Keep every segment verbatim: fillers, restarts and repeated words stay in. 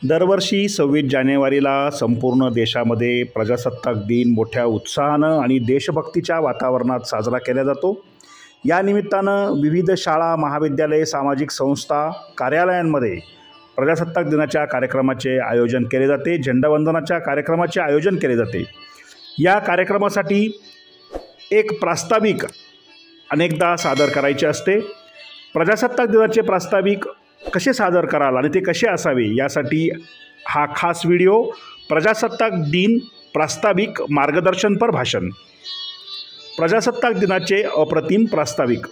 दरवर्षी सव्वीस जानेवारीला संपूर्ण देशामध्ये प्रजासत्ताक दिन मोठ्या उत्साहानं आणि देशभक्तीच्या वातावरणात साजरा केला जातो। या निमित्तानं विविध शाळा, महाविद्यालये, सामाजिक संस्था, कार्यालयांमध्ये प्रजासत्ताक दिनाच्या कार्यक्रमाचे आयोजन केले जाते। झेंडावंदनाच्या कार्यक्रमाचे आयोजन केले जाते। या कार्यक्रमासाठी एक प्रास्ताविक अनेकदा सादर करायचे असते। प्रजासत्ताक दिनाचे प्रास्ताविक कसे सादर कराल आणि ते कसे असावे यासाठी हा खास व्हिडिओ प्रजासत्ताक दिन प्रास्ताविक मार्गदर्शनपर भाषण। प्रजासत्ताक दिनाचे अप्रतिम प्रास्ताविक।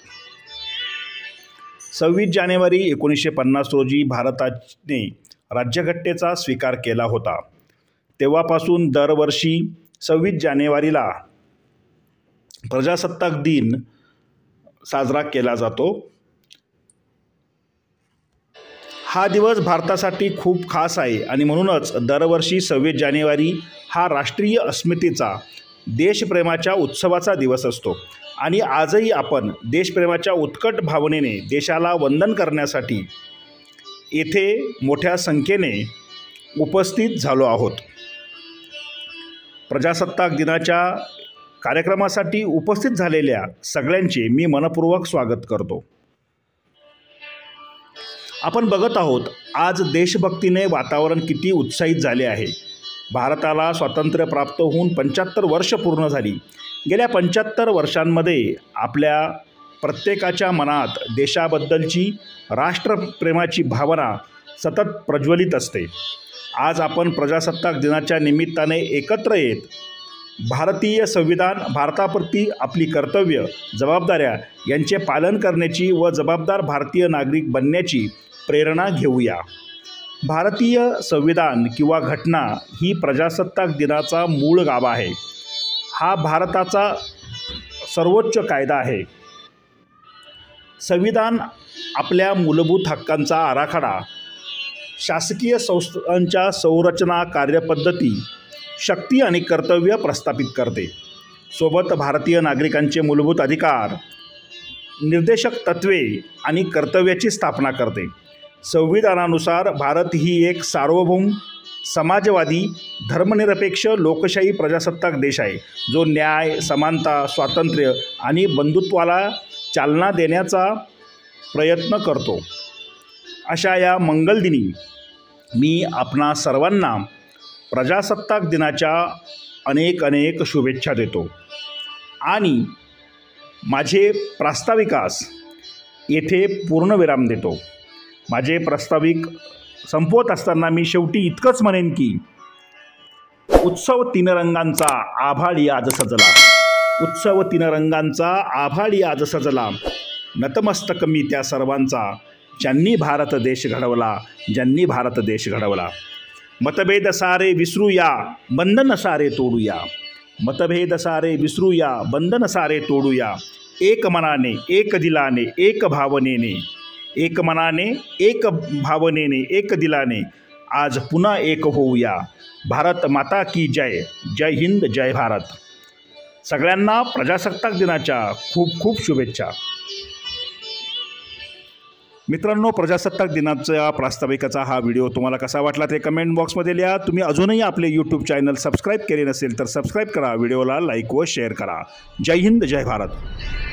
सव्वीस जानेवारी एकोणीसशे पन्नास रोजी भारताने राज्यघटनेचा स्वीकार केला होता। तेव्हापासून दरवर्षी सव्वीस जानेवारीला प्रजासत्ताक दिन साजरा केला जातो। हा दिवस भारतासाठी खूप खास आहे आणि म्हणूनच दरवर्षी सव्वीस जानेवारी हा राष्ट्रीय अस्मितेचा, देशप्रेमाच्या उत्सवाचा दिवस असतो। आणि आजही आपण देशप्रेमाच्या उत्कट भावनेने देशाला वंदन करण्यासाठी येथे मोठ्या संख्येने उपस्थित झालो आहोत। प्रजासत्ताक दिनाच्या कार्यक्रमासाठी उपस्थित झालेल्या सगळ्यांचे मी मनपूर्वक स्वागत करतो। आपण बघत आहोत आज देशभक्तीने वातावरण किती उत्साहित झाले आहे। भारताला स्वातंत्र्य प्राप्त होऊन पंच्याहत्तर वर्ष पूर्ण झाली। गेल्या पंच्याहत्तर वर्षांमध्ये आपल्या प्रत्येकाच्या मनात देशाबद्दलची, राष्ट्रप्रेमाची भावना सतत प्रज्वलित असते। आज आपण प्रजासत्ताक दिनाच्या निमित्ताने एकत्र येत भारतीय संविधान, भारताप्रती आपली कर्तव्य, जबाबदाऱ्या यांचे पालन करण्याची व जबाबदार भारतीय नागरिक बनण्याची प्रेरणा घेऊया। भारतीय संविधान किंवा घटना ही प्रजासत्ताक दिनाचा मूळ गाभा आहे। हा भारताचा सर्वोच्च कायदा आहे। संविधान आपल्या मूलभूत हक्कांचा आराखडा, शासकीय संस्थांच्या संरचना, कार्यपद्धती, शक्ती आणि कर्तव्य प्रस्थापित करते। सोबत भारतीय नागरिकांचे मूलभूत अधिकार, निर्देशक तत्त्वे आणि कर्तव्याची स्थापना करते। संविधानानुसार भारत ही एक सार्वभौम, समाजवादी, धर्मनिरपेक्ष, लोकशाही प्रजासत्ताक देश आहे, जो न्याय, समानता, स्वातंत्र्य आणि बंधुत्वाला चालना देण्याचा प्रयत्न करतो। अशा या मंगलदिनी मी आपणा सर्वांना प्रजासत्ताक दिनाच्या अनेक अनेक शुभेच्छा देतो आणि माझे प्रास्ताविकास येथे पूर्णविराम देतो। माझे प्रास्ताविक संपवत असताना मी शेवटी इतकंच म्हणेन की उत्सव तीन रंगांचा आभाळी आज सजला, उत्सव तीन रंगांचा आभाळी आज सजला, नतमस्तक मी त्या सर्वांचा ज्यांनी भारत देश घडवला, ज्यांनी भारत देश घडवला। मतभेद सारे विसरूया, बंधन सारे तोडूया, मतभेद सारे विसरूया, बंधन सारे तोडूया, एक मनाने, एक दिलाने, एक भावनेने, एक मनाने, एक भावनेने, एक दिलाने आज पुन्हा एक होऊया। भारत माता की जय, जय हिंद, जय भारत। सगळ्यांना प्रजासत्ताक दिनाच्या खूप खूप शुभेच्छा। मित्रांनो, प्रजासत्ताक दिनाच्या प्रास्ताविकाचा हा व्हिडिओ तुम्हाला कसा वाटला ते कमेंट बॉक्समध्ये लिहा। तुम्ही अजूनही आपले यूट्यूब चॅनल सबस्क्राईब केले नसेल तर सबस्क्राईब करा, व्हिडिओला लाईक व शेअर करा। जय हिंद, जय भारत।